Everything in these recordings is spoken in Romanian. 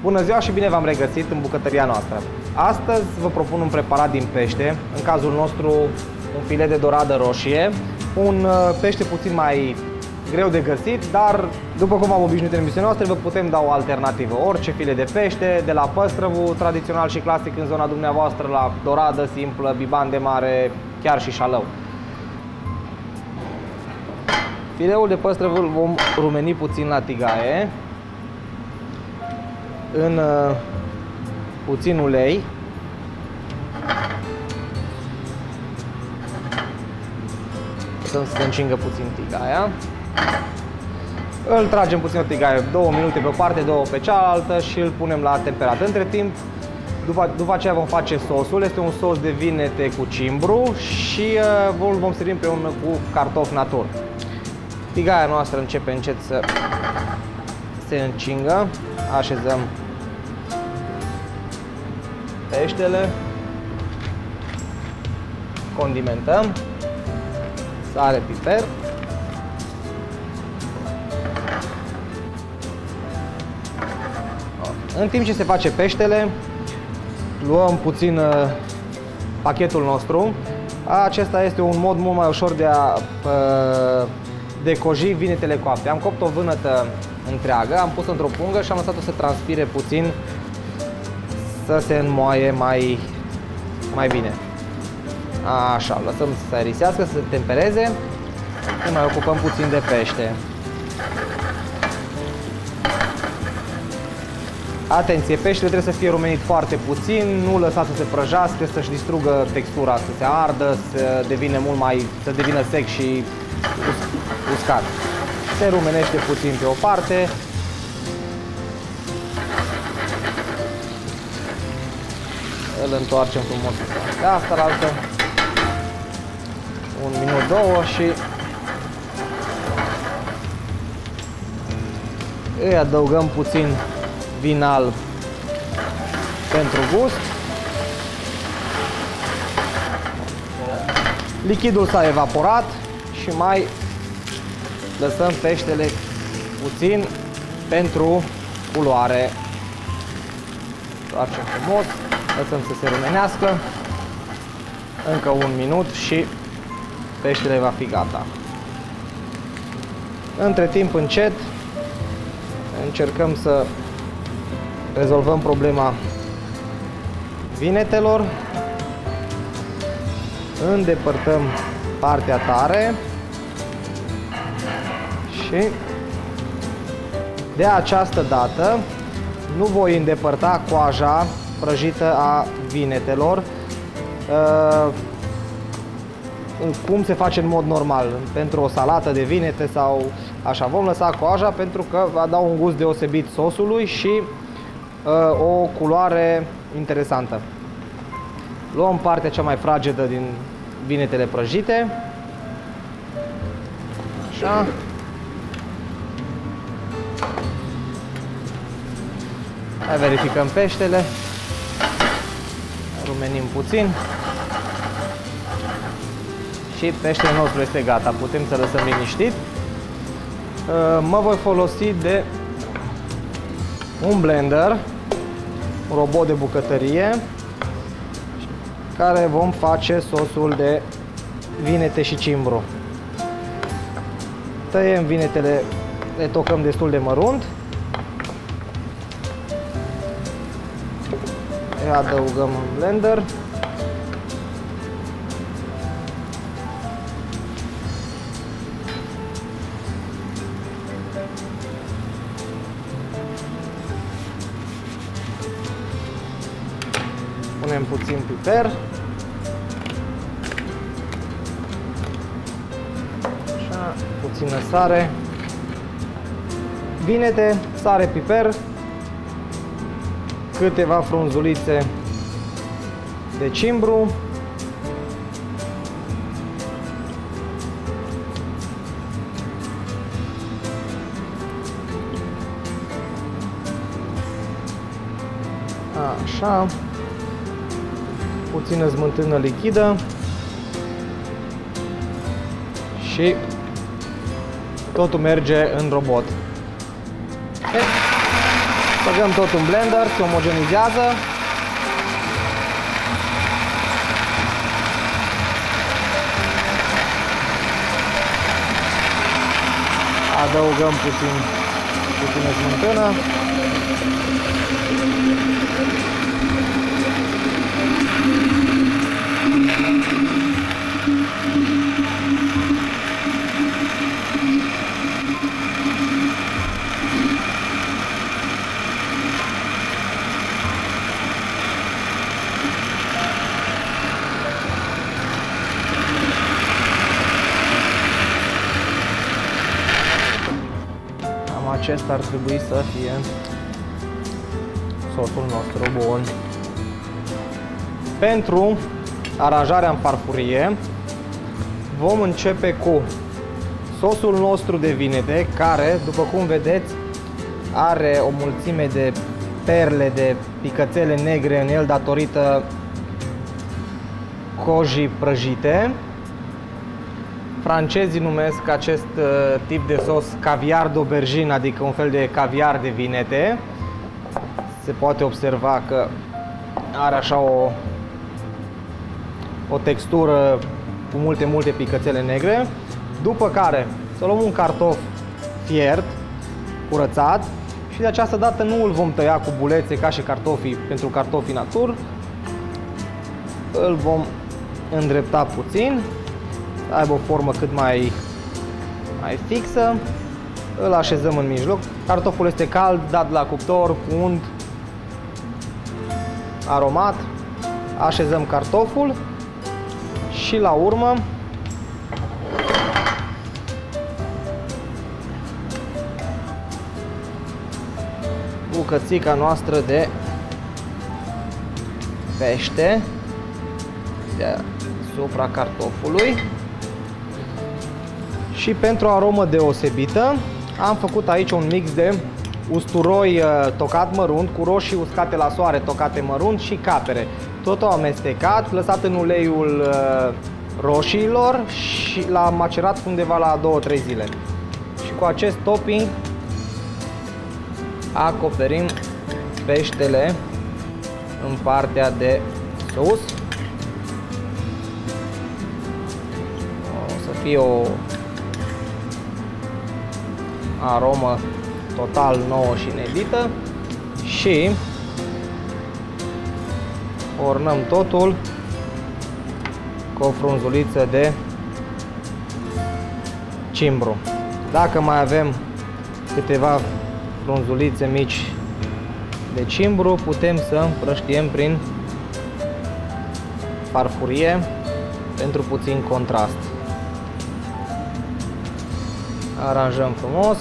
Bună ziua și bine v-am regăsit în bucătăria noastră. Astăzi vă propun un preparat din pește, în cazul nostru un filet de doradă roșie, un pește puțin mai greu de găsit, dar după cum am obișnuit în emisiunea noastră, vă putem da o alternativă. Orice filet de pește, de la păstrăvul tradițional și clasic în zona dumneavoastră, la doradă simplă, biban de mare, chiar și șalău. Fileul de păstrăv îl vom rumeni puțin la tigaie, în puțin ulei. Lăsăm să se încingă puțin tigaia. Îl tragem puțin o tigaie, 2 minute pe o parte, 2 pe cealaltă și îl punem la temperat. Între timp, după aceea vom face sosul. Este un sos de vinete cu cimbru și îl vom servi împreună cu cartofi natur. Tigaia noastră începe încet să se încingă. Așezăm peștele, condimentăm, sare, piper. În timp ce se face peștele, luăm puțin pachetul nostru. Acesta este un mod mult mai ușor de a decoji vinetele coapte. Am copt o vânătă întreagă, am pus într-o pungă și am lăsat-o să transpire puțin, să se înmoaie mai bine. Așa, lăsăm să se aerisească, să se tempereze. Ne mai ocupăm puțin de pește. Atenție, peștele trebuie să fie rumenit foarte puțin, nu lăsați să se prăjească, să-și distrugă textura, să se ardă, să devină sec și uscat. Se rumenește puțin pe o parte. Îl întoarcem frumos pe asta la altă. 1 minut, 2 și îi adăugăm puțin vin alb pentru gust. Lichidul s-a evaporat și mai lăsăm peștele puțin pentru culoare. Facem frumos, lăsăm să se rumenească. Încă 1 minut și peștele va fi gata. Între timp, încet, încercăm să rezolvăm problema vinetelor. Îndepărtăm partea tare și de această dată nu voi îndepărta coaja prăjită a vinetelor cum se face în mod normal pentru o salată de vinete sau așa. Vom lăsa coaja pentru că va da un gust deosebit sosului și o culoare interesantă. Luăm partea cea mai fragedă din vinetele prăjite. Așa. Mai verificăm peștele. Rumenim puțin. Și peștele nostru este gata. Putem să lăsăm liniștit. Mă voi folosi de un blender, un robot de bucătărie, care vom face sosul de vinete și cimbru. Tăiem vinetele, le tocăm destul de mărunt. Le adăugăm în blender. Punem puțin piper. Așa, puțină sare. Vinete, sare, piper. Câteva frunzulițe de cimbru. Așa. Puțină smântână lichidă și totul merge în robot. Să Băgăm tot în blender, se omogenizează. Adăugăm puțină smântână. Acesta ar trebui să fie sosul nostru bun. Pentru aranjarea în farfurie vom începe cu sosul nostru de vinete, care, după cum vedeți, are o mulțime de perle de picățele negre în el datorită cojii prăjite. Francezii numesc acest tip de sos caviar d'aubergine, adică un fel de caviar de vinete. Se poate observa că are așa o textură cu multe picățele negre. După care să luăm un cartof fiert, curățat, și de această dată nu îl vom tăia cu bulețe ca și cartofii pentru cartofii natur. Îl vom îndrepta puțin, să aibă o formă cât mai fixă. Îl așezăm în mijloc. Cartoful este cald, dat la cuptor, cu unt, aromat. Așezăm cartoful și la urmă bucățica noastră de pește deasupra cartofului. Și pentru aromă deosebită am făcut aici un mix de usturoi tocat mărunt cu roșii uscate la soare tocate mărunt și capere. Totul amestecat, lăsat în uleiul roșiilor și l-am macerat undeva la 2-3 zile. Și cu acest topping acoperim peștele în partea de sus. O să fie o aromă total nouă și inedită și ornăm totul cu o frunzuliță de cimbru. Dacă mai avem câteva frunzulițe mici de cimbru, putem să împrăștiem prin farfurie pentru puțin contrast. Aranjăm frumos.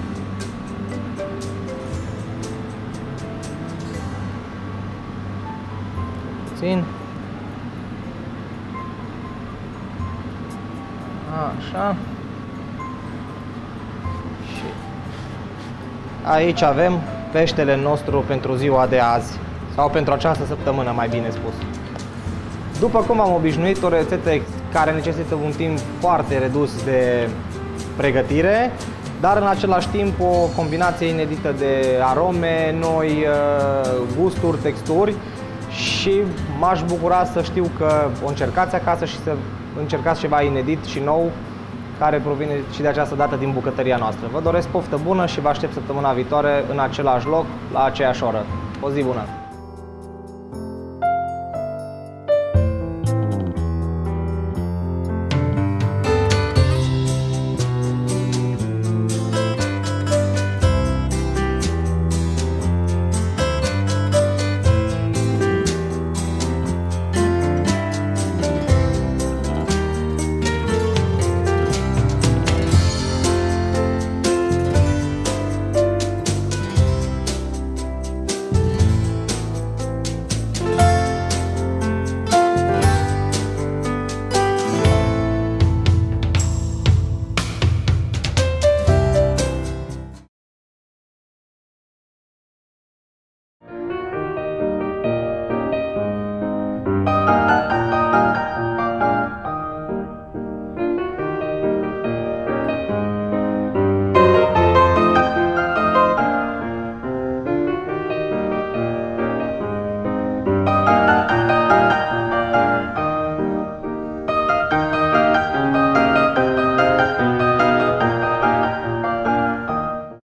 Puțin. Așa. Și aici avem peștele nostru pentru ziua de azi, sau pentru această săptămână, mai bine spus. După cum am obișnuit, o rețetă care necesită un timp foarte redus de pregătire, dar în același timp o combinație inedită de arome noi, gusturi, texturi, și m-aș bucura să știu că o încercați acasă și să încercați ceva inedit și nou care provine și de această dată din bucătăria noastră. Vă doresc poftă bună și vă aștept săptămâna viitoare în același loc, la aceeași oră. O zi bună!